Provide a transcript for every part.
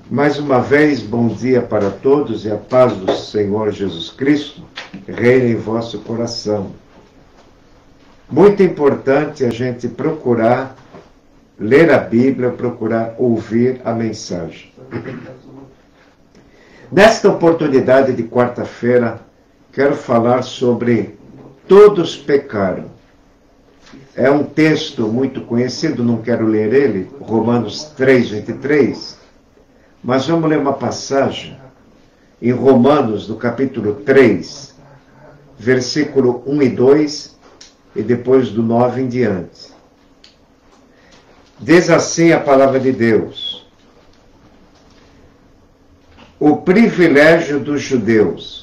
Mais uma vez, bom dia para todos e a paz do Senhor Jesus Cristo reine em vosso coração. Muito importante a gente procurar ler a Bíblia, procurar ouvir a mensagem. Nesta oportunidade de quarta-feira, quero falar sobre todos pecaram. É um texto muito conhecido, não quero ler ele, Romanos 3:23, mas vamos ler uma passagem em Romanos, no capítulo 3, versículo 1 e 2, e depois do 9 em diante. Diz assim a palavra de Deus: o privilégio dos judeus.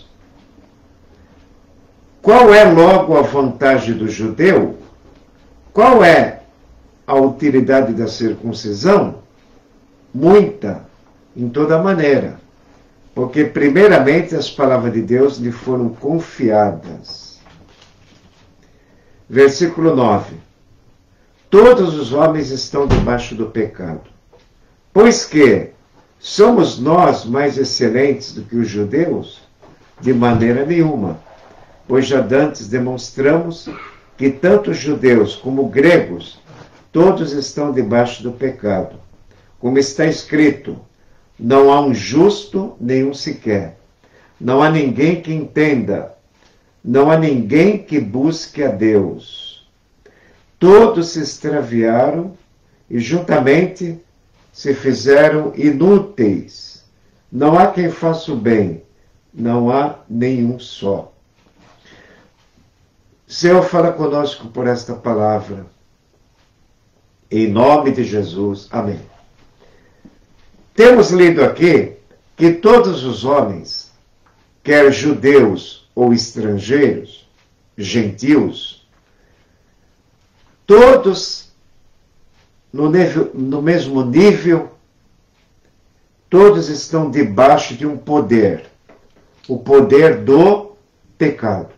Qual é logo a vantagem do judeu? Qual é a utilidade da circuncisão? Muita, em toda maneira. Porque, primeiramente, as palavras de Deus lhe foram confiadas. Versículo 9. Todos os homens estão debaixo do pecado. Pois que somos nós mais excelentes do que os judeus? De maneira nenhuma. Pois já dantes demonstramos que tanto judeus como gregos, todos estão debaixo do pecado. Como está escrito, não há um justo, nenhum sequer. Não há ninguém que entenda. Não há ninguém que busque a Deus. Todos se extraviaram e juntamente se fizeram inúteis. Não há quem faça o bem. Não há nenhum só. Senhor, fala conosco por esta palavra. Em nome de Jesus. Amém. Temos lido aqui que todos os homens, quer judeus ou estrangeiros, gentios, todos no mesmo nível, todos estão debaixo de um poder, o poder do pecado.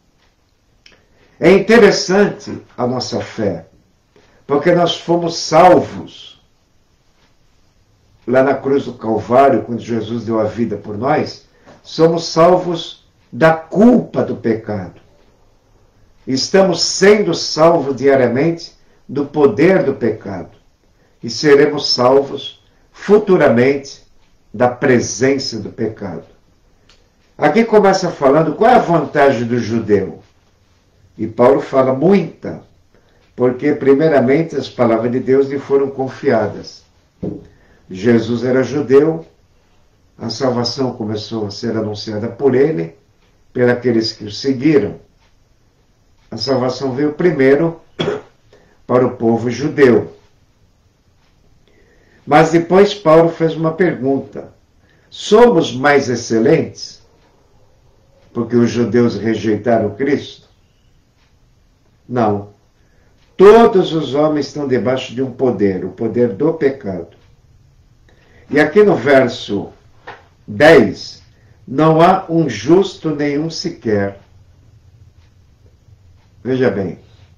É interessante a nossa fé, porque nós fomos salvos lá na cruz do Calvário, quando Jesus deu a vida por nós, somos salvos da culpa do pecado. Estamos sendo salvos diariamente do poder do pecado. E seremos salvos futuramente da presença do pecado. Aqui começa falando qual é a vantagem do judeu. E Paulo fala muita, porque primeiramente as palavras de Deus lhe foram confiadas. Jesus era judeu, a salvação começou a ser anunciada por ele, por aqueles que o seguiram. A salvação veio primeiro para o povo judeu. Mas depois Paulo fez uma pergunta: somos mais excelentes porque os judeus rejeitaram Cristo? Não. Todos os homens estão debaixo de um poder, o poder do pecado. E aqui no verso 10, não há um justo nenhum sequer. Veja bem.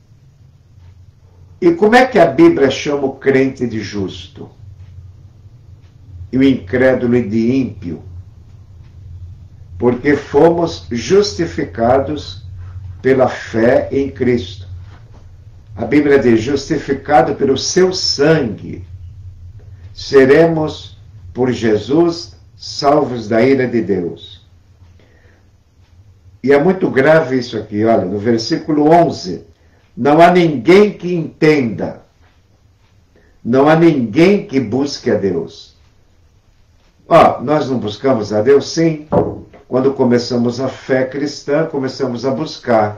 E como é que a Bíblia chama o crente de justo? E o incrédulo de ímpio? Porque fomos justificados pela fé em Cristo. A Bíblia diz, justificado pelo seu sangue, seremos por Jesus salvos da ira de Deus. E é muito grave isso aqui, olha, no versículo 11, não há ninguém que entenda, não há ninguém que busque a Deus. Nós não buscamos a Deus? Sim. Quando começamos a fé cristã, começamos a buscar.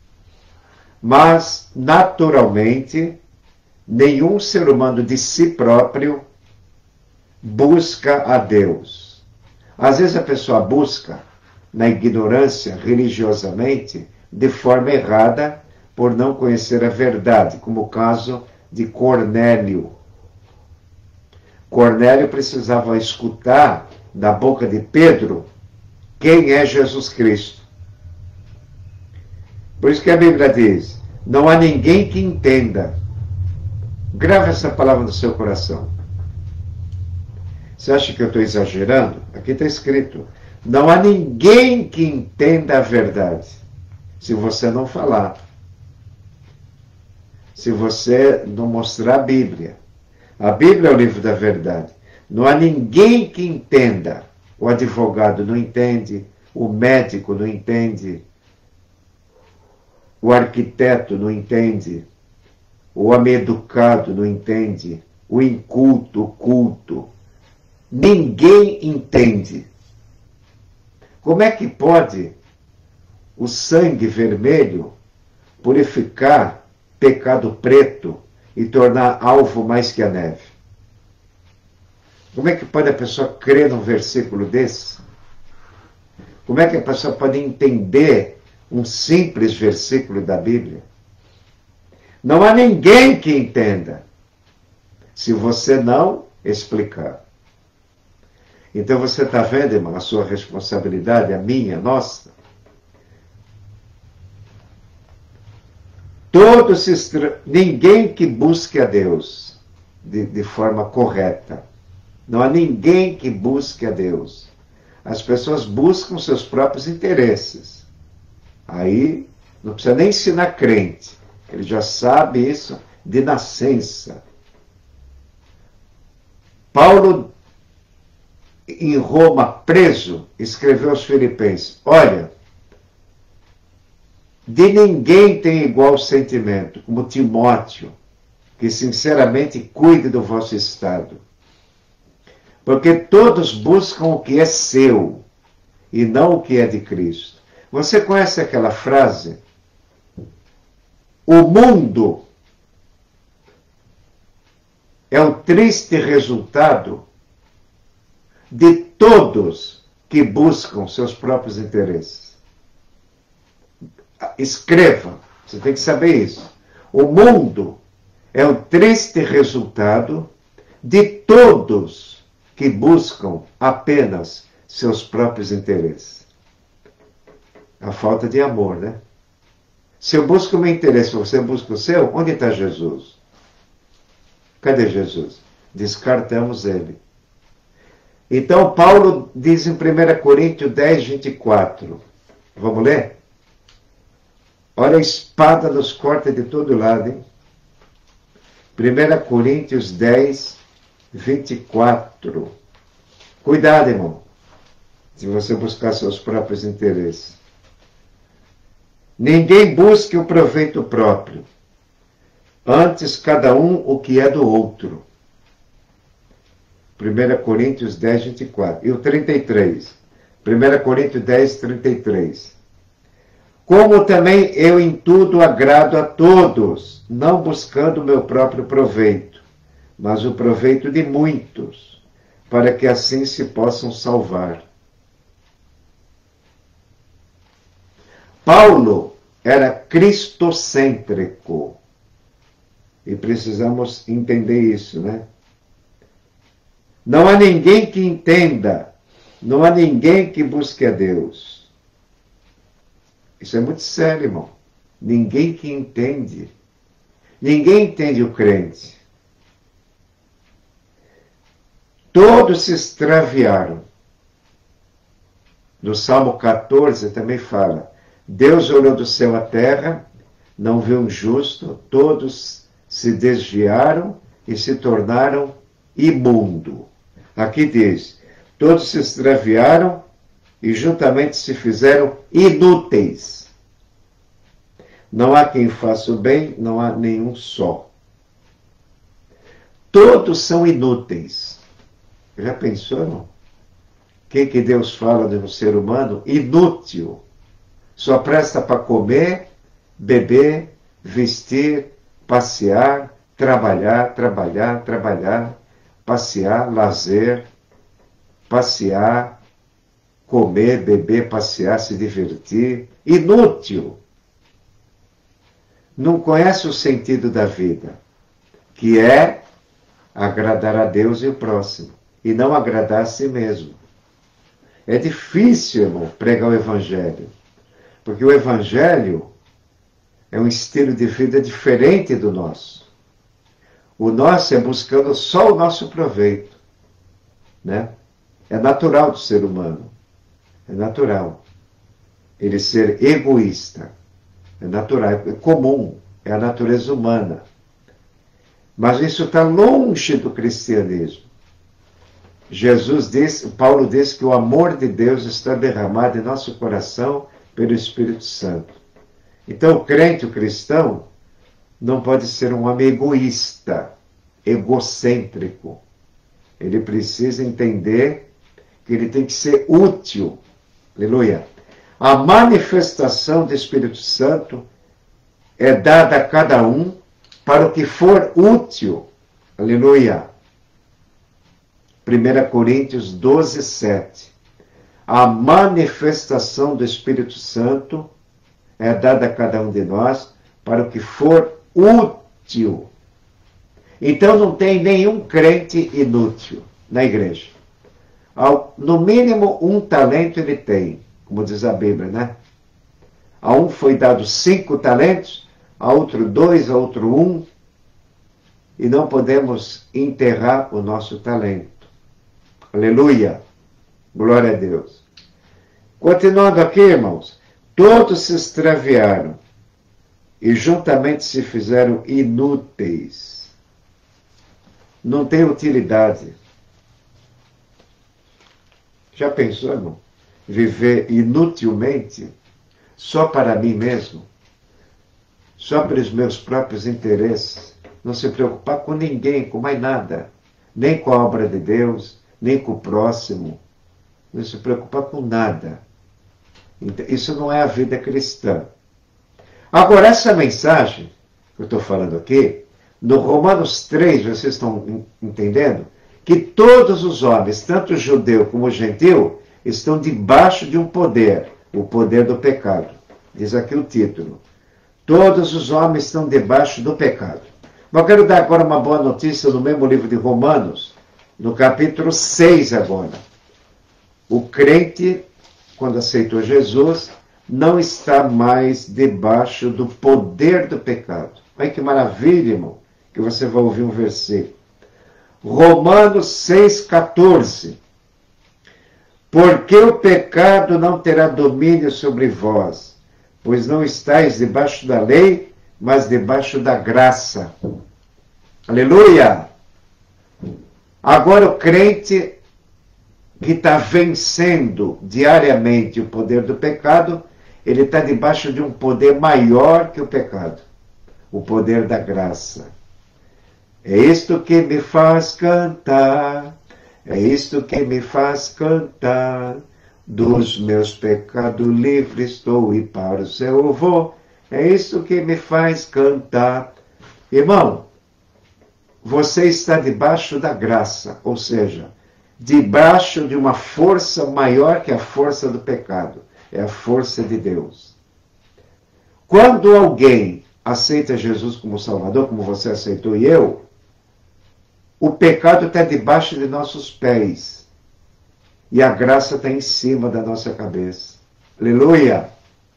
Mas, naturalmente, nenhum ser humano de si próprio busca a Deus. Às vezes a pessoa busca, na ignorância, religiosamente, de forma errada, por não conhecer a verdade, como o caso de Cornélio. Cornélio precisava escutar da boca de Pedro quem é Jesus Cristo. Por isso que a Bíblia diz, não há ninguém que entenda. Grave essa palavra no seu coração. Você acha que eu estou exagerando? Aqui está escrito: não há ninguém que entenda a verdade se você não falar. Se você não mostrar a Bíblia. A Bíblia é o livro da verdade. Não há ninguém que entenda. O advogado não entende, o médico não entende, o arquiteto não entende, o homem educado não entende, o inculto, o culto. Ninguém entende. Como é que pode o sangue vermelho purificar pecado preto e tornar alvo mais que a neve? Como é que pode a pessoa crer num versículo desse? Como é que a pessoa pode entender um simples versículo da Bíblia? Não há ninguém que entenda se você não explicar. Então você está vendo, irmão, a sua responsabilidade, a minha, a nossa? Ninguém que busque a Deus de forma correta. Não há ninguém que busque a Deus. As pessoas buscam seus próprios interesses. Aí não precisa nem ensinar crente. Ele já sabe isso de nascença. Paulo, em Roma, preso, escreveu aos Filipenses: olha, de ninguém tem igual sentimento, como Timóteo, que sinceramente cuide do vosso estado. Porque todos buscam o que é seu, e não o que é de Cristo. Você conhece aquela frase? O mundo é o triste resultado de todos que buscam seus próprios interesses. Escreva, você tem que saber isso. O mundo é o triste resultado de todos que buscam apenas seus próprios interesses. A falta de amor, né? Se eu busco o meu interesse, você busca o seu, onde está Jesus? Cadê Jesus? Descartamos ele. Então, Paulo diz em 1 Coríntios 10, 24. Vamos ler? Olha, a espada nos corta de todo lado, hein? 1 Coríntios 10, 24. Cuidado, irmão, se você buscar seus próprios interesses. Ninguém busque o proveito próprio. Antes, cada um o que é do outro. 1 Coríntios 10, 24. E o 33. 1 Coríntios 10, 33. Como também eu em tudo agrado a todos, não buscando o meu próprio proveito, mas o proveito de muitos, para que assim se possam salvar. Paulo era cristocêntrico. E precisamos entender isso, né? Não há ninguém que entenda, não há ninguém que busque a Deus. Isso é muito sério, irmão. Ninguém que entende. Ninguém entende o crente. Todos se extraviaram. No Salmo 14 também fala: Deus olhou do céu à terra, não viu um justo, todos se desviaram e se tornaram imundo. Aqui diz: todos se extraviaram e juntamente se fizeram inúteis. Não há quem faça o bem, não há nenhum só. Todos são inúteis. Já pensou, não? O que Deus fala de um ser humano? Inútil. Só presta para comer, beber, vestir, passear, trabalhar, passear, lazer, passear, comer, beber, passear, se divertir. Inútil. Não conhece o sentido da vida, que é agradar a Deus e o próximo, e não agradar a si mesmo. É difícil, irmão, pregar o Evangelho, porque o Evangelho é um estilo de vida diferente do nosso. O nosso é buscando só o nosso proveito. né? É natural do ser humano. É natural. Ele ser egoísta. É natural, é comum. É a natureza humana. Mas isso está longe do cristianismo. Paulo diz que o amor de Deus está derramado em nosso coração pelo Espírito Santo. Então o crente, o cristão, não pode ser um homem egoísta, egocêntrico. Ele precisa entender que ele tem que ser útil. Aleluia. A manifestação do Espírito Santo é dada a cada um para o que for útil. Aleluia. 1 Coríntios 12, 7. A manifestação do Espírito Santo é dada a cada um de nós para o que for útil. Então não tem nenhum crente inútil na igreja. No mínimo um talento ele tem, como diz a Bíblia, né? A um foi dado 5 talentos, a outro 2, a outro 1, e não podemos enterrar o nosso talento. Aleluia! Glória a Deus. Continuando aqui, irmãos, todos se extraviaram e juntamente se fizeram inúteis. Não tem utilidade. Já pensou, irmão? Viver inutilmente só para mim mesmo? Só para os meus próprios interesses? Não se preocupar com ninguém, com mais nada. Nem com a obra de Deus, nem com o próximo. Não se preocupar com nada. Isso não é a vida cristã. Agora, essa mensagem que eu estou falando aqui, no Romanos 3, vocês estão entendendo? Que todos os homens, tanto judeu como gentil, estão debaixo de um poder, o poder do pecado. Diz aqui o título. Todos os homens estão debaixo do pecado. Mas eu quero dar agora uma boa notícia no mesmo livro de Romanos, no capítulo 6 agora. O crente, quando aceitou Jesus, não está mais debaixo do poder do pecado. Olha que maravilha, irmão, que você vai ouvir um versículo. Romanos 6,14. Porque o pecado não terá domínio sobre vós, pois não estáis debaixo da lei, mas debaixo da graça. Aleluia! Agora o crente que está vencendo diariamente o poder do pecado, ele está debaixo de um poder maior que o pecado. O poder da graça. É isto que me faz cantar, é isto que me faz cantar, dos meus pecados livre estou e para o céu eu vou, é isto que me faz cantar. Irmão, você está debaixo da graça, ou seja, debaixo de uma força maior que a força do pecado, é a força de Deus. Quando alguém aceita Jesus como Salvador, como você aceitou e eu, o pecado está debaixo de nossos pés. E a graça está em cima da nossa cabeça. Aleluia!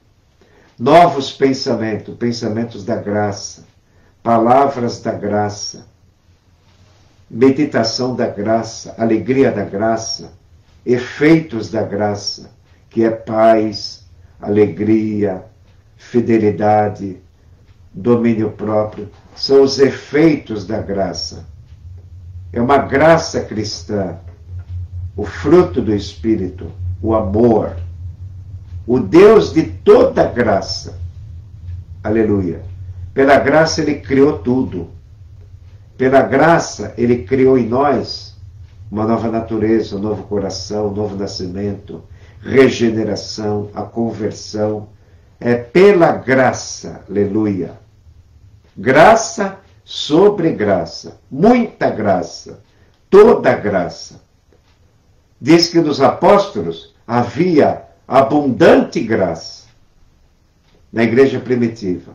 Novos pensamentos, pensamentos da graça, palavras da graça, meditação da graça, alegria da graça, efeitos da graça, que é paz, alegria, fidelidade, domínio próprio, são os efeitos da graça. É uma graça cristã, o fruto do Espírito, o amor, o Deus de toda graça. Aleluia. Pela graça ele criou tudo. Pela graça ele criou em nós uma nova natureza, um novo coração, um novo nascimento, regeneração, a conversão. É pela graça, aleluia. Graça sobre graça, muita graça, toda graça. Diz que nos apóstolos havia abundante graça na igreja primitiva.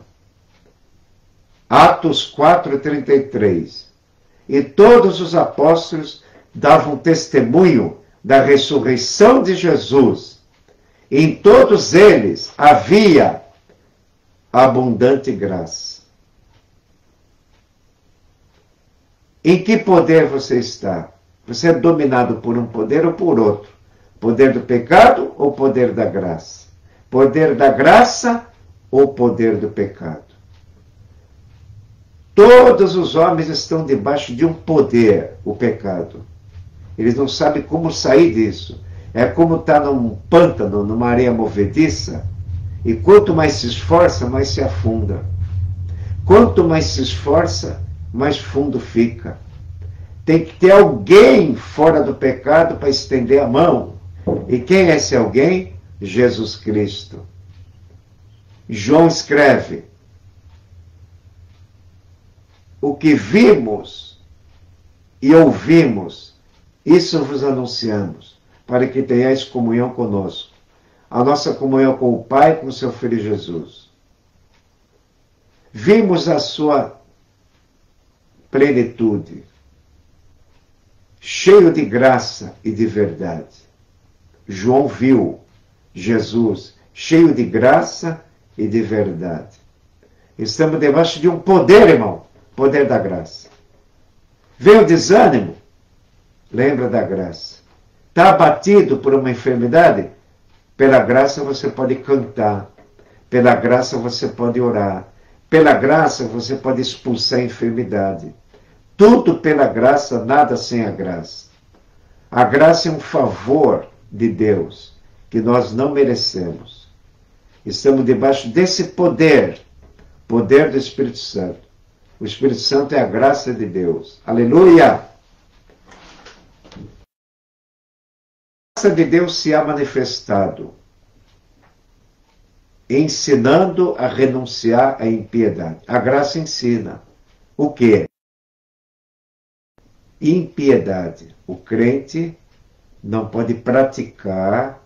Atos 4:33. E todos os apóstolos davam testemunho da ressurreição de Jesus. Em todos eles havia abundante graça. Em que poder você está? Você é dominado por um poder ou por outro. Poder do pecado ou poder da graça? Poder da graça ou poder do pecado? Todos os homens estão debaixo de um poder, o pecado. Eles não sabem como sair disso. É como estar num pântano, numa areia movediça, e quanto mais se esforça, mais se afunda. Quanto mais se esforça, mais fundo fica. Tem que ter alguém fora do pecado para estender a mão. E quem é esse alguém? Jesus Cristo. João escreve: o que vimos e ouvimos, isso vos anunciamos, para que tenhais comunhão conosco. A nossa comunhão com o Pai e com o seu Filho Jesus. Vimos a sua plenitude, cheio de graça e de verdade. João viu Jesus cheio de graça e de verdade. Estamos debaixo de um poder, irmão, poder da graça. Veio o desânimo? Lembra da graça. Está abatido por uma enfermidade? Pela graça você pode cantar. Pela graça você pode orar. Pela graça você pode expulsar a enfermidade. Tudo pela graça, nada sem a graça. A graça é um favor de Deus que nós não merecemos. Estamos debaixo desse poder, poder do Espírito Santo. O Espírito Santo é a graça de Deus. Aleluia! A graça de Deus se há manifestado, ensinando a renunciar à impiedade. A graça ensina. O quê? Impiedade. O crente não pode praticar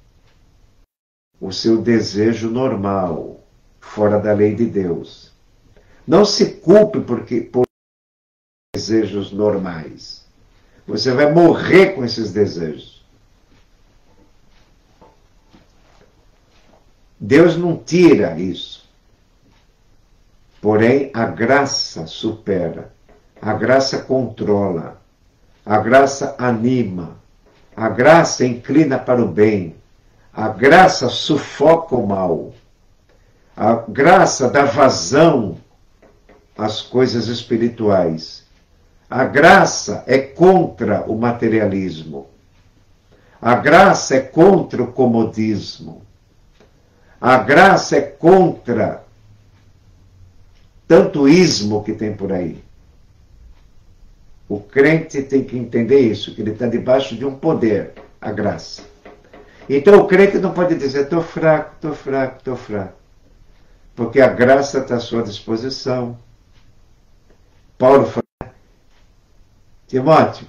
o seu desejo normal, fora da lei de Deus. Não se culpe por desejos normais. Você vai morrer com esses desejos. Deus não tira isso. Porém, a graça supera. A graça controla. A graça anima. A graça inclina para o bem. A graça sufoca o mal. A graça dá vazão às coisas espirituais. A graça é contra o materialismo. A graça é contra o comodismo. A graça é contra tanto ismo que tem por aí. O crente tem que entender isso, que ele está debaixo de um poder, a graça. Então o crente não pode dizer, estou fraco, estou fraco, estou fraco. Porque a graça está à sua disposição. Paulo fala, Timóteo,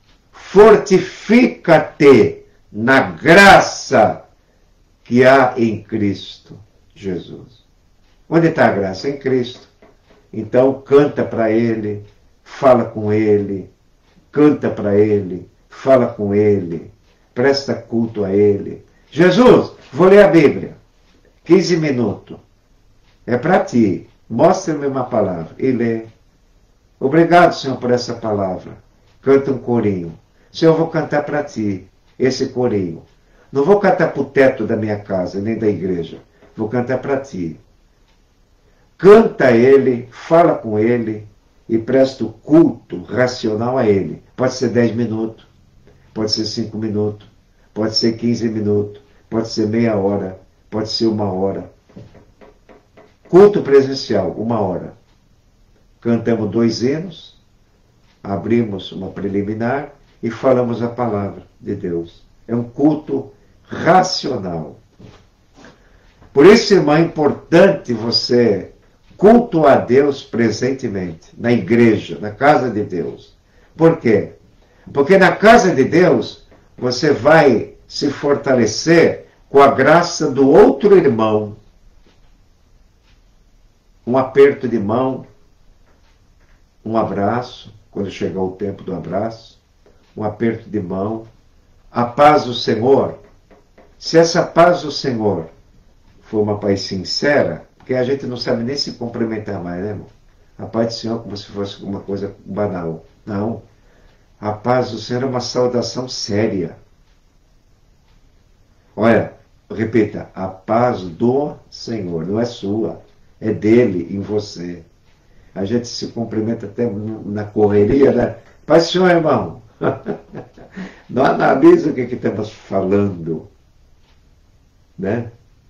fortifica-te na graça que há em Cristo Jesus. Onde está a graça? Em Cristo. Então canta para Ele, fala com Ele, canta para Ele, fala com Ele, presta culto a Ele. Jesus, vou ler a Bíblia. 15 minutos. É para ti. Mostra-me uma palavra. E lê. Obrigado, Senhor, por essa palavra. Canta um corinho. Senhor, eu vou cantar para ti esse corinho. Não vou cantar para o teto da minha casa, nem da igreja. Vou cantar para ti. Canta a Ele, fala com Ele e presta o culto racional a Ele. Pode ser 10 minutos, pode ser 5 minutos, pode ser 15 minutos, pode ser meia hora, pode ser 1 hora. Culto presencial, 1 hora. Cantamos 2 hinos, abrimos uma preliminar e falamos a palavra de Deus. É um culto racional. Por isso, irmão, é importante você cultuar a Deus presentemente, na igreja, na casa de Deus. Por quê? Porque na casa de Deus, você vai se fortalecer com a graça do outro irmão. Um aperto de mão, um abraço, quando chegar o tempo do abraço, um aperto de mão, a paz do Senhor. Se essa paz do Senhor for uma paz sincera, porque a gente não sabe nem se cumprimentar mais, né, irmão? A paz do Senhor como se fosse uma coisa banal. Não. A paz do Senhor é uma saudação séria. Olha, repita, a paz do Senhor, não é sua, é dele em você. A gente se cumprimenta até na correria, né? Paz do Senhor, irmão. Não analisa o que estamos falando, né?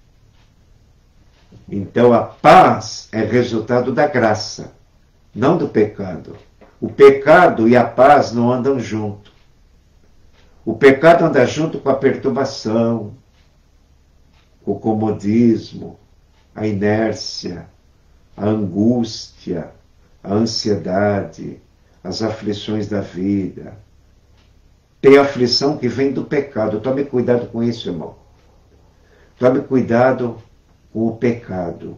Então a paz é resultado da graça, não do pecado. O pecado e a paz não andam junto. O pecado anda junto com a perturbação, com o comodismo, a inércia, a angústia, a ansiedade, as aflições da vida. Tem aflição que vem do pecado. Tome cuidado com isso, irmão. Tome cuidado com o pecado.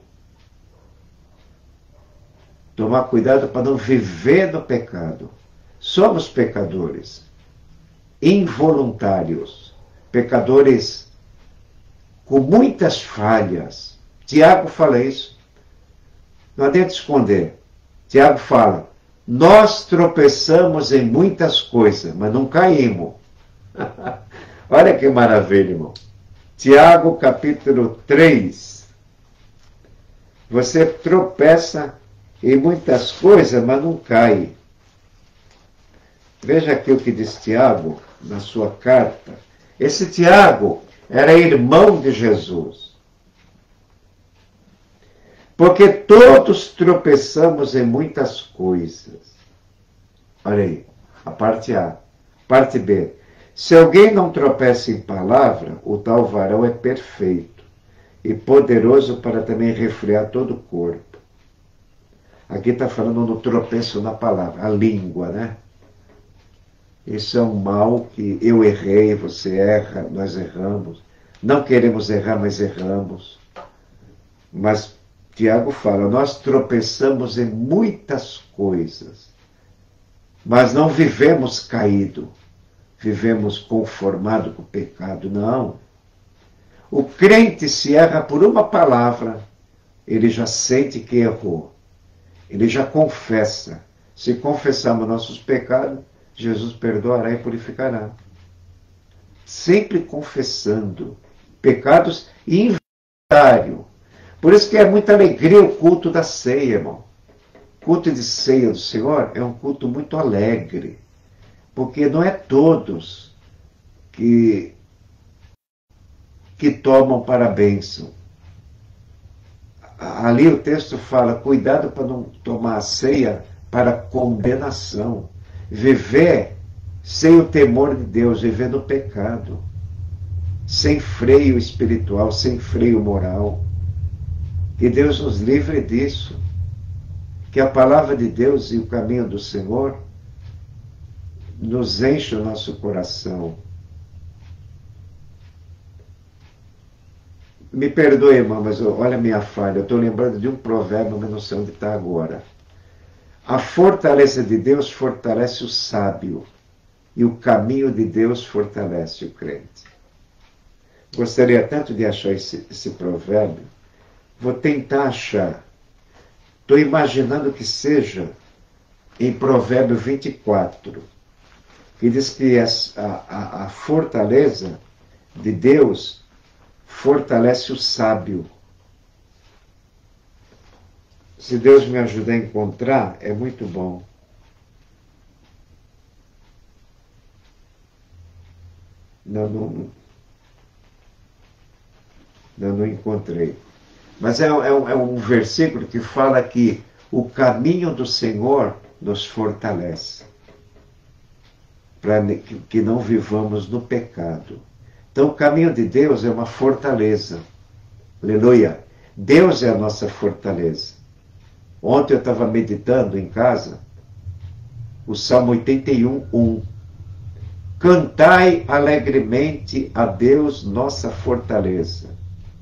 Tomar cuidado para não viver no pecado. Somos pecadores. Involuntários. Pecadores com muitas falhas. Tiago fala isso. Não adianta esconder. Tiago fala, nós tropeçamos em muitas coisas, mas não caímos. Olha que maravilha, irmão. Tiago, capítulo 3. Você tropeça em muitas coisas, mas não cai. Veja aqui o que diz Tiago na sua carta. Esse Tiago era irmão de Jesus. Porque todos tropeçamos em muitas coisas. Olha aí, a parte A. Parte B. Se alguém não tropeça em palavra, o tal varão é perfeito e poderoso para também refrear todo o corpo. Aqui está falando no tropeço na palavra, a língua, né? Isso é um mal que eu errei, você erra, nós erramos. Não queremos errar, mas erramos. Mas Tiago fala, nós tropeçamos em muitas coisas, mas não vivemos caído, vivemos conformado com o pecado, não. O crente se erra por uma palavra, ele já sente que errou, ele já confessa. Se confessarmos nossos pecados, Jesus perdoará e purificará. Sempre confessando pecados e inventário. Por isso que é muita alegria o culto da ceia, irmão. O culto de ceia do Senhor é um culto muito alegre, porque não é todos que tomam para a bênção. Ali o texto fala, cuidado para não tomar a ceia para condenação. Viver sem o temor de Deus, viver no pecado, sem freio espiritual, sem freio moral. Que Deus nos livre disso. Que a palavra de Deus e o caminho do Senhor nos enche o nosso coração. Me perdoe, irmão, mas olha a minha falha. Eu estou lembrando de um provérbio, mas não sei onde está agora. A fortaleza de Deus fortalece o sábio, e o caminho de Deus fortalece o crente. Gostaria tanto de achar esse provérbio. Vou tentar achar. Estou imaginando que seja em Provérbio 24, que diz que a fortaleza de Deus fortalece o sábio. Se Deus me ajudar a encontrar, é muito bom. Não encontrei. Mas é um versículo que fala que o caminho do Senhor nos fortalece, para que não vivamos no pecado. Então o caminho de Deus é uma fortaleza. Aleluia! Deus é a nossa fortaleza. Ontem eu estava meditando em casa o Salmo 81:1. Cantai alegremente a Deus, nossa fortaleza.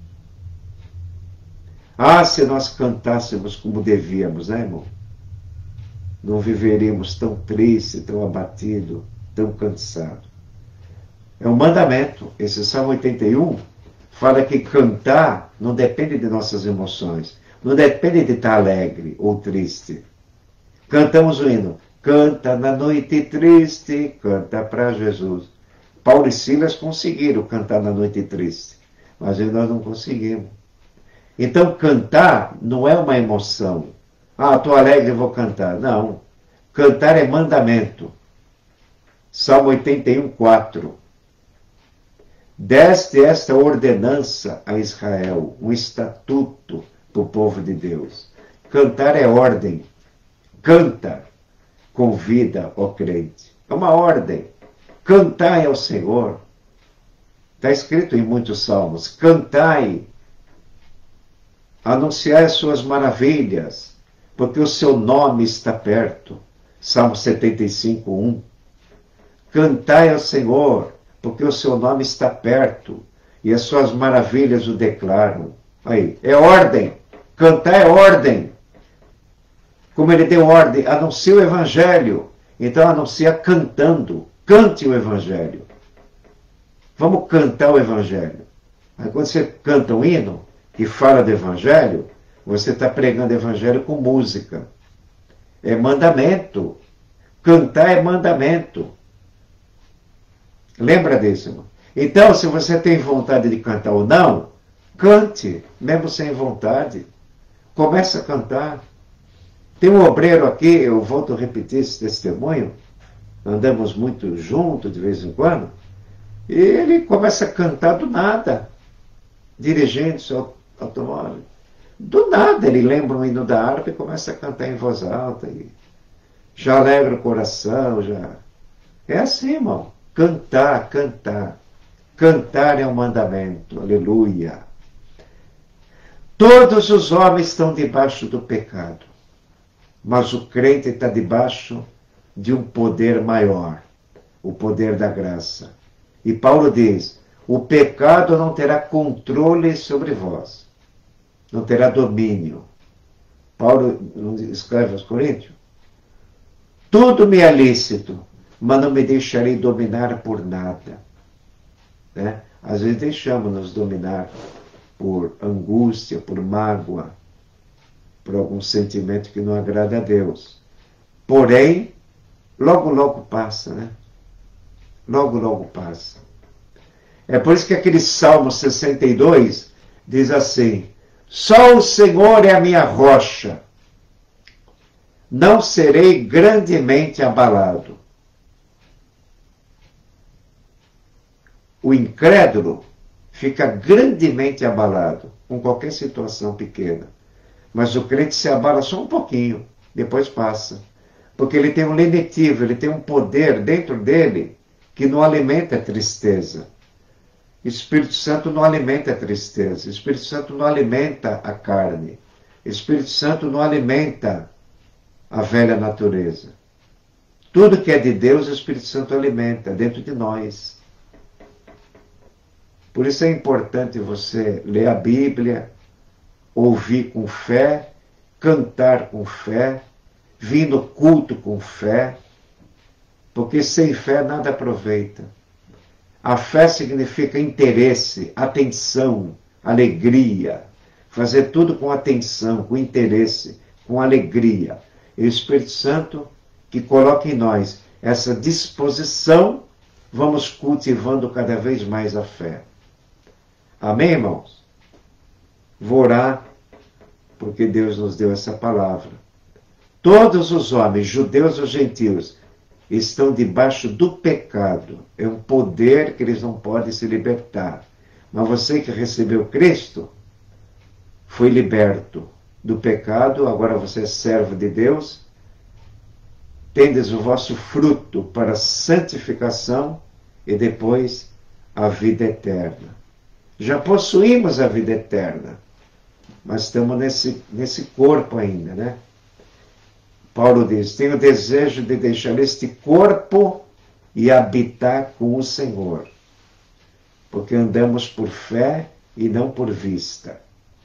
Ah, se nós cantássemos como devíamos, né, irmão? Não viveríamos tão triste, tão abatido, tão cansado. É um mandamento. Esse Salmo 81 fala que cantar não depende de nossas emoções. Não depende de estar alegre ou triste. Cantamos o hino. Canta na noite triste, canta para Jesus. Paulo e Silas conseguiram cantar na noite triste, mas nós não conseguimos. Então cantar não é uma emoção. Ah, estou alegre, vou cantar. Não. Cantar é mandamento. Salmo 81, 4. Deste esta ordenança a Israel, um estatuto para o povo de Deus. Cantar é ordem. Canta, convida o crente. É uma ordem. Cantai ao Senhor. Está escrito em muitos salmos. Cantai. Anunciai as suas maravilhas, porque o seu nome está perto. Salmo 75, 1. Cantai ao Senhor, porque o seu nome está perto, e as suas maravilhas o declaram. Aí, é ordem. Cantar é ordem. Como ele deu ordem, anuncia o Evangelho. Então anuncia cantando. Cante o Evangelho. Vamos cantar o Evangelho. Aí quando você canta um hino que fala do Evangelho, você está pregando o Evangelho com música. É mandamento. Cantar é mandamento. Lembra disso, irmão? Então, se você tem vontade de cantar ou não, cante, mesmo sem vontade. Comece a cantar. Tem um obreiro aqui, eu volto a repetir esse testemunho, andamos muito juntos de vez em quando, e ele começa a cantar do nada, dirigindo seu automóvel. Do nada ele lembra um hino da harpa e começa a cantar em voz alta, e já alegra o coração, já. É assim, irmão. Cantar, cantar. Cantar é um mandamento. Aleluia. Todos os homens estão debaixo do pecado, mas o crente está debaixo de um poder maior, o poder da graça. E Paulo diz, o pecado não terá controle sobre vós, não terá domínio. Paulo escreve aos Coríntios, tudo me é lícito, mas não me deixarei dominar por nada. Né? Às vezes deixamos-nos dominar por angústia, por mágoa, por algum sentimento que não agrada a Deus. Porém, logo, logo passa, né? Logo, logo passa. É por isso que aquele Salmo 62 diz assim, só o Senhor é a minha rocha, não serei grandemente abalado. O incrédulo fica grandemente abalado com qualquer situação pequena. Mas o crente se abala só um pouquinho, depois passa. Porque ele tem um lenitivo, ele tem um poder dentro dele que não alimenta a tristeza. O Espírito Santo não alimenta a tristeza. O Espírito Santo não alimenta a carne. O Espírito Santo não alimenta a velha natureza. Tudo que é de Deus, o Espírito Santo alimenta dentro de nós. Por isso é importante você ler a Bíblia, ouvir com fé, cantar com fé, vir no culto com fé, porque sem fé nada aproveita. A fé significa interesse, atenção, alegria, fazer tudo com atenção, com interesse, com alegria. E o Espírito Santo que coloca em nós essa disposição, vamos cultivando cada vez mais a fé. Amém, irmãos? Vou orar, porque Deus nos deu essa palavra. Todos os homens, judeus ou gentios, estão debaixo do pecado. É um poder que eles não podem se libertar. Mas você que recebeu Cristo, foi liberto do pecado, agora você é servo de Deus, tendes o vosso fruto para a santificação e depois a vida eterna. Já possuímos a vida eterna, mas estamos nesse corpo ainda, né? Paulo diz, tenho desejo de deixar este corpo e habitar com o Senhor, porque andamos por fé e não por vista.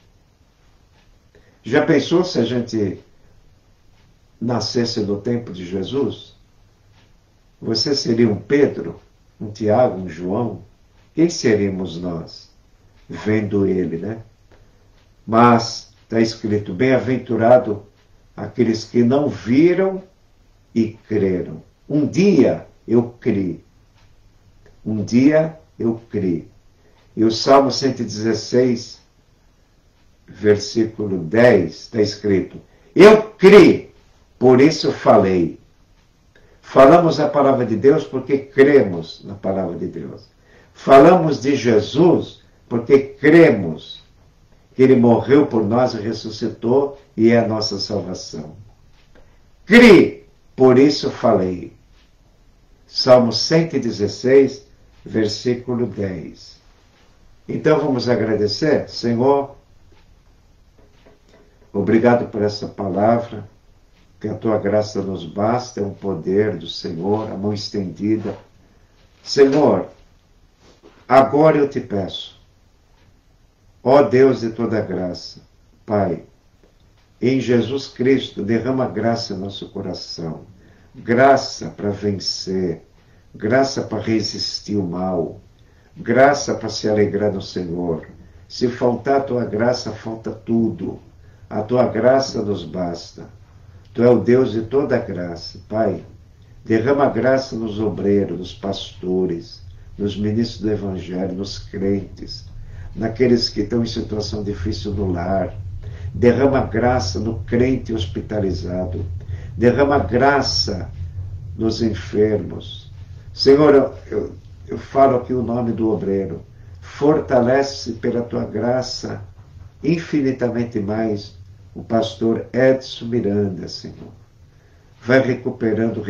Já pensou se a gente nascesse no tempo de Jesus? Você seria um Pedro, um Tiago, um João? Quem seríamos nós? Vendo ele, né? Mas está escrito, bem-aventurado aqueles que não viram e creram. Um dia eu criei. Um dia eu criei. E o Salmo 116, versículo 10, está escrito: eu criei, por isso falei. Falamos a palavra de Deus porque cremos na palavra de Deus. Falamos de Jesus porque cremos que Ele morreu por nós e ressuscitou e é a nossa salvação. Criei, por isso falei. Salmo 116, versículo 10. Então vamos agradecer, Senhor. Obrigado por essa palavra, que a tua graça nos basta, é o poder do Senhor, a mão estendida. Senhor, agora eu te peço, ó Deus de toda graça, Pai, em Jesus Cristo, derrama graça no nosso coração, graça para vencer, graça para resistir o mal, graça para se alegrar no Senhor. Se faltar a tua graça, falta tudo. A tua graça nos basta. Tu é o Deus de toda graça. Pai, derrama graça nos obreiros, nos pastores, nos ministros do Evangelho, nos crentes, naqueles que estão em situação difícil no lar. Derrama graça no crente hospitalizado. Derrama graça nos enfermos. Senhor, eu falo aqui o nome do obreiro. Fortalece pela tua graça infinitamente mais o pastor Edson Miranda, Senhor. Vai recuperando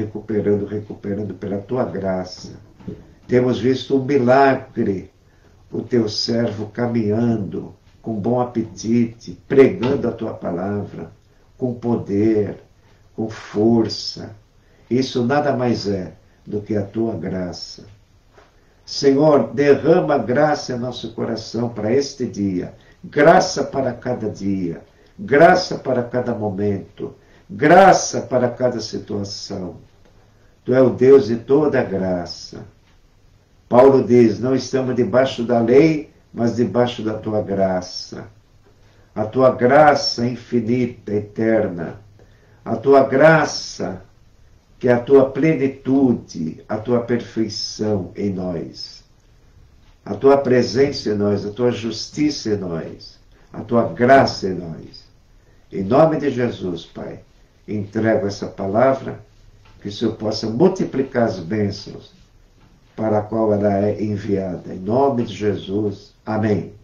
pela tua graça. Temos visto um milagre, o teu servo caminhando com bom apetite, pregando a tua palavra, com poder, com força. Isso nada mais é do que a tua graça. Senhor, derrama graça em nosso coração para este dia, graça para cada dia, graça para cada momento, graça para cada situação. Tu é o Deus de toda graça. Paulo diz, não estamos debaixo da lei, mas debaixo da tua graça. A tua graça infinita, eterna. A tua graça, que é a tua plenitude, a tua perfeição em nós. A tua presença em nós, a tua justiça em nós, a tua graça em nós. Em nome de Jesus, Pai, entrego essa palavra, que o Senhor possa multiplicar as bênçãos para a qual ela é enviada. Em nome de Jesus. Amém.